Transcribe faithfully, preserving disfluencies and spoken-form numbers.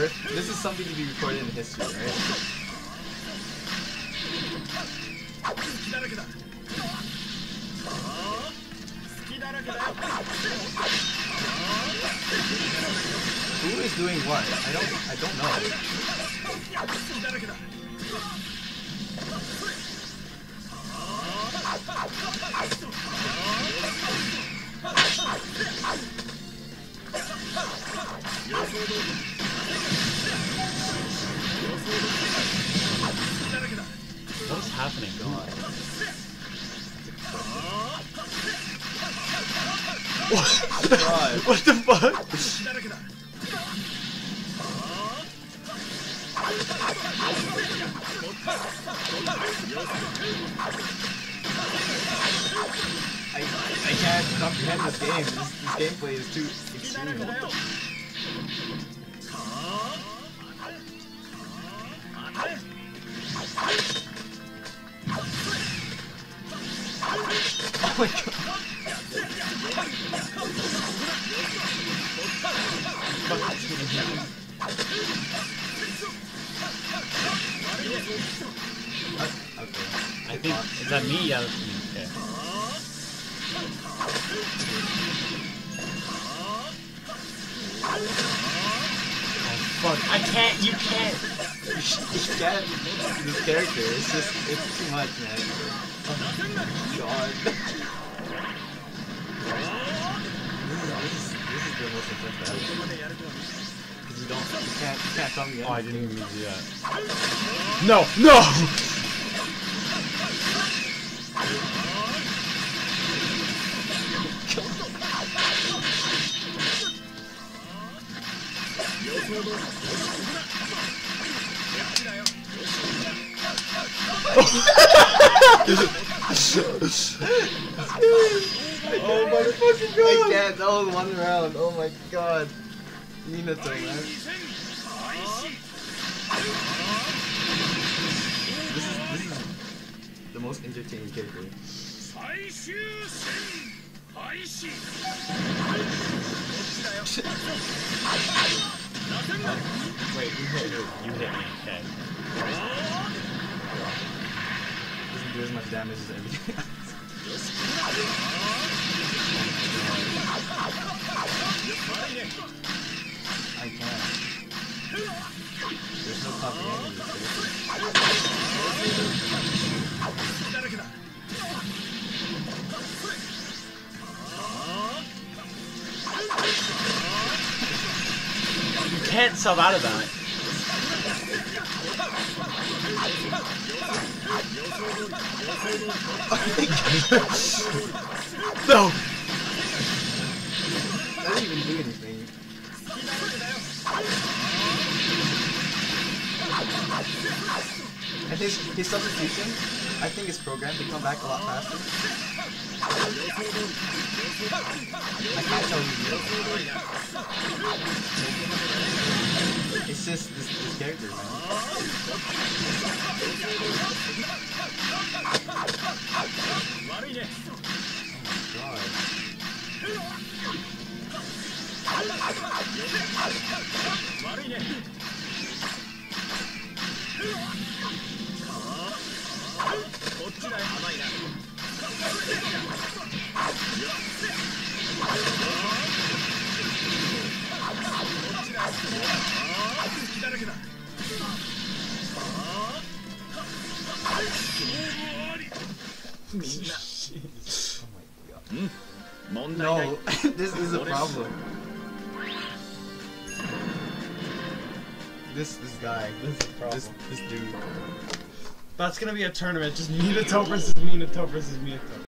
This is something to be recorded in history, right? Who is doing what? I don't I don't know. What is happening? God. What? What the fuck? I I can't comprehend this game. This, this gameplay is too extreme. Oh my god. Okay. I think, is that me? Yeah, that's me. Okay. Oh fuck, I can't, you can't! You can't. This character, it's just, it's too much, man. Oh god. This is, this is, this is the most intense battle. Because you don't, you can't, you can't tell me. Oh, I didn't even mean to do that. No, no! Oh my fucking god! I can't, that was one round, oh my god. Minato, man. This is, this is the most entertaining character. Wait, you hit, you hit me, okay. Doesn't do as much damage as everything else. I can't. There's no comprehending this character. You can't sub out of that. No! That didn't even do anything. And his, his substitution, I think it's programmed to come back a lot faster. I can't tell you real. It's just this, this character, man. Oh my No, this is a problem. This this guy, This is a problem. this this dude. That's gonna be a tournament, just Minato versus Minato versus Minato.